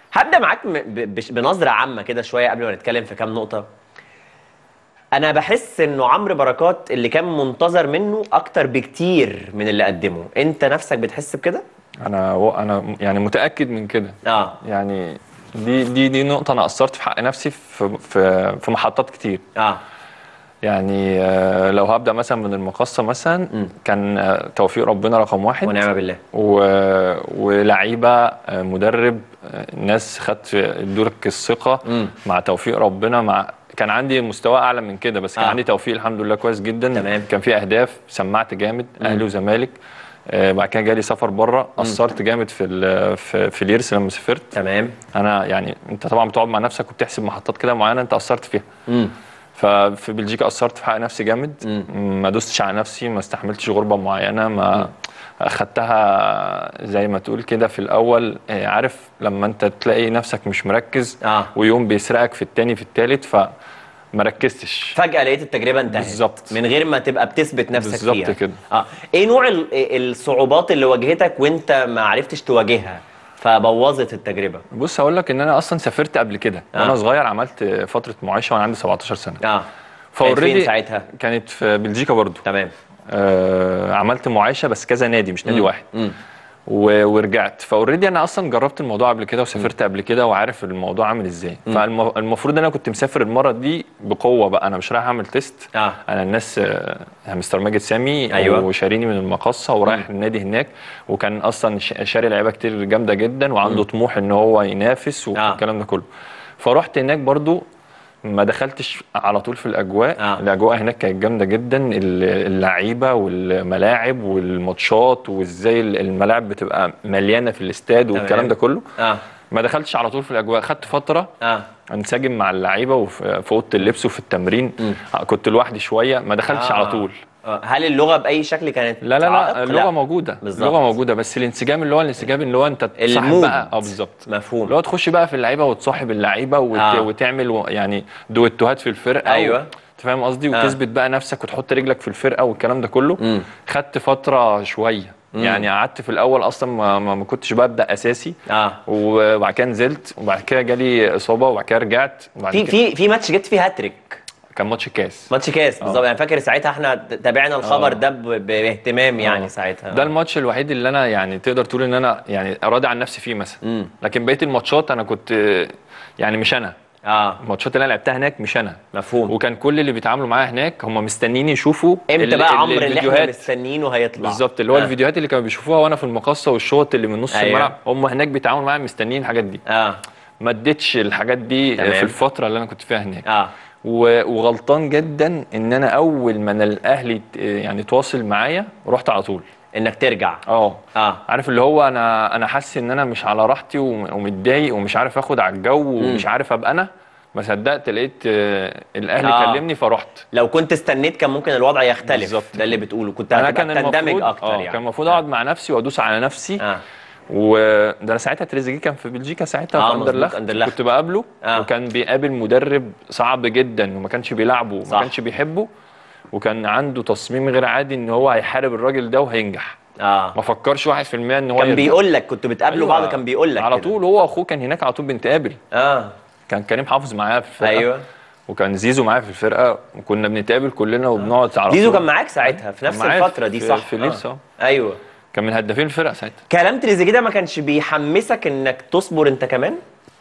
هبدا معاك بنظره عامه كده شويه قبل ما نتكلم في كام نقطه. انا بحس انه عمرو بركات اللي كان منتظر منه اكتر بكتير من اللي قدمه. انت نفسك بتحس بكده؟ انا يعني متاكد من كده. اه يعني دي نقطه انا قصرت في حق نفسي في محطات كتير. اه يعني لو هبدا مثلا من المقصه مثلا، كان توفيق ربنا رقم واحد. ونعم بالله. ولعيبه، مدرب، الناس خدت ادولك الثقه مع توفيق ربنا. كان عندي مستوى اعلى من كده، بس كان عندي توفيق الحمد لله كويس جدا. تمام. كان في اهداف، سمعت جامد اهلي وزمالك. بعد كده جالي سفر بره، اثرت جامد في اليرس لما سافرت. تمام. انا يعني انت طبعا بتقعد مع نفسك وبتحسب محطات كده معينه انت اثرت فيها. ففي بلجيكا اثرت في حق نفسي جامد. ما دوستش على نفسي، ما استحملتش غربه معينه، ما اخدتها زي ما تقول كده في الاول. عارف لما انت تلاقي نفسك مش مركز ويوم بيسرقك في التاني في التالت، فما ركزتش. فجأة لقيت التجربة انتهت بالظبط، من غير ما تبقى بتثبت نفسك بالظبط فيها. كده. ايه نوع الصعوبات اللي واجهتك وانت ما عرفتش تواجهها فبوظت التجربة؟ بص هقول لك ان انا اصلا سافرت قبل كده وانا صغير، عملت فتره معاشه وانا عندي 17 سنه. كانت فين ساعتها؟ كانت في بلجيكا برضو. تمام. عملت معايشه بس كذا نادي، مش نادي واحد. ورجعت. فاوريدي انا اصلا جربت الموضوع قبل كده وسافرت قبل كده وعارف الموضوع عامل ازاي. فالمفروض ان انا كنت مسافر المره دي بقوه بقى، انا مش رايح اعمل تيست. انا الناس مستر ماجد سامي وشاريني من المقصه ورايح النادي هناك، وكان اصلا شاري لعيبه كتير جامده جدا وعنده طموح ان هو ينافس والكلام ده كله. فرحت هناك برضو، ما دخلتش على طول في الاجواء. الاجواء هناك كانت جامده جدا، اللعيبه والملاعب والماتشات وازاي الملاعب بتبقى مليانه في الاستاد والكلام ده كله. ما دخلتش على طول في الاجواء، خدت فتره انسجم مع اللعيبه وفي اوضه اللبس وفي التمرين. كنت لوحدي شويه، ما دخلتش على طول. هل اللغه باي شكل كانت لا اللغه موجوده. اللغه موجوده، بس الانسجام اللي هو انت تصاحب بقى. بالظبط، مفهوم. اللي هو تخش بقى في اللعيبه وتصاحب اللعيبه وتعمل يعني دويتوهات في الفرقه. ايوه انت فاهم قصدي. وتثبت بقى نفسك وتحط رجلك في الفرقه والكلام ده كله. خدت فتره شويه. يعني قعدت في الاول اصلا ما كنتش ببدا اساسي. وبعد كده نزلت، وبعد كده جالي اصابه، وبعد كده رجعت. في ماتش جبت فيه هاتريك. كان ماتش كاس. ماتش كاس بالظبط. يعني فاكر ساعتها احنا تابعنا الخبر ده باهتمام. يعني ساعتها ده الماتش الوحيد اللي انا يعني تقدر تقول ان انا يعني راضي عن نفسي فيه مثلا. لكن بقيه الماتشات انا كنت يعني مش انا. الماتشات اللي انا لعبتها هناك مش انا. مفهوم. وكان كل اللي بيتعاملوا معايا هناك هم مستنيين يشوفوا امتى بقى عمرو اللي احنا مستنيينه هيطلع. بالظبط، اللي هو الفيديوهات اللي كانوا بيشوفوها وانا في المقصه والشوط اللي من نص الملعب، هم هناك بيتعاملوا معايا مستنيين الحاجات دي. ما اديتش الحاجات دي في الفتره اللي انا كنت فيها هناك. وغلطان جدا ان انا اول ما الاهلي يعني تواصل معايا رحت على طول انك ترجع. عارف اللي هو انا حاسس ان انا مش على راحتي ومتضايق ومش عارف اخد على الجو ومش عارف ابقى انا. ما صدقت لقيت الاهلي كلمني فرحت. لو كنت استنيت كان ممكن الوضع يختلف. بالزبط. ده اللي بتقوله، كنت هتندمج اكتر. يعني كان المفروض اقعد مع نفسي وادوس على نفسي. وده انا ساعتها تريزيجيه كان في بلجيكا ساعتها في اندرلخت. كنت بقابله وكان بيقابل مدرب صعب جدا وما كانش بيلعبه وما كانش بيحبه، وكان عنده تصميم غير عادي ان هو هيحارب الراجل ده وهينجح. ما فكرش 1% ان هو كان بيقول لك كنت بتقابله بعض كان بيقول لك على طول. هو واخوه كان هناك على طول بنتقابل. كان كريم حافظ معايا في الفرقه. وكان زيزو معايا في الفرقه وكنا بنتقابل كلنا وبنقعد على طول. زيزو كان معاك ساعتها في نفس الفتره دي صح؟ في ليبس. ايوه كان من هدافين الفرقه ساعتها. كلام تريزيجيه ده ما كانش بيحمسك انك تصبر انت كمان؟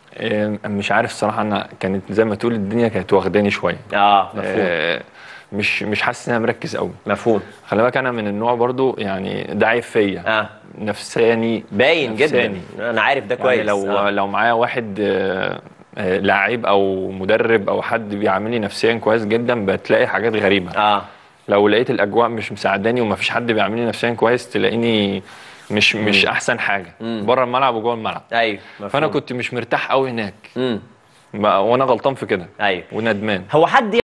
مش عارف الصراحه، انا كانت زي ما تقول الدنيا كانت واخداني شويه. مفهوم. مش حاسس ان انا مركز قوي. مفهوم. خلي بالك انا من النوع برضو يعني ده عيب فيا. نفساني باين جدا. انا عارف ده كويس. يعني لو معايا واحد لاعب او مدرب او حد بيعاملني نفسيا كويس جدا بتلاقي حاجات غريبه. لو لقيت الاجواء مش مساعداني ومفيش حد بيعاملني نفسيا كويس تلاقيني مش احسن حاجه بره الملعب وجوه الملعب. ايوه فانا كنت مش مرتاح قوي هناك. وانا غلطان في كده. ايوه وندمان. هو حد